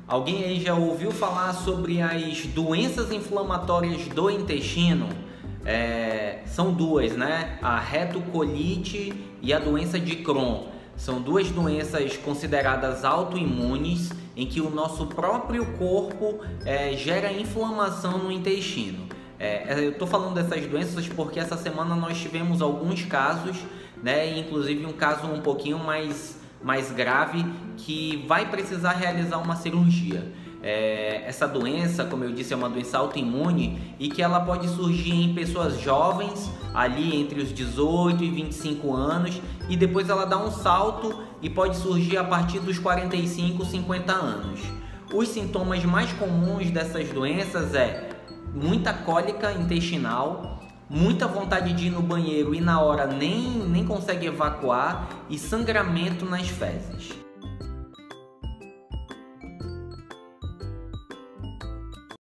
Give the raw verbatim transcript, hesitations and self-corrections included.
Alguém aí já ouviu falar sobre as doenças inflamatórias do intestino? É, são duas, né? A retocolite e a doença de Crohn. São duas doenças consideradas autoimunes em que o nosso próprio corpo é, gera inflamação no intestino. É, eu estou falando dessas doenças porque essa semana nós tivemos alguns casos, né? Inclusive um caso um pouquinho mais, mais grave que vai precisar realizar uma cirurgia. É, essa doença, como eu disse, é uma doença autoimune e que ela pode surgir em pessoas jovens, ali entre os dezoito e vinte e cinco anos, e depois ela dá um salto e pode surgir a partir dos quarenta e cinco, cinquenta anos. Os sintomas mais comuns dessas doenças é muita cólica intestinal, muita vontade de ir no banheiro e na hora nem, nem consegue evacuar, e sangramento nas fezes.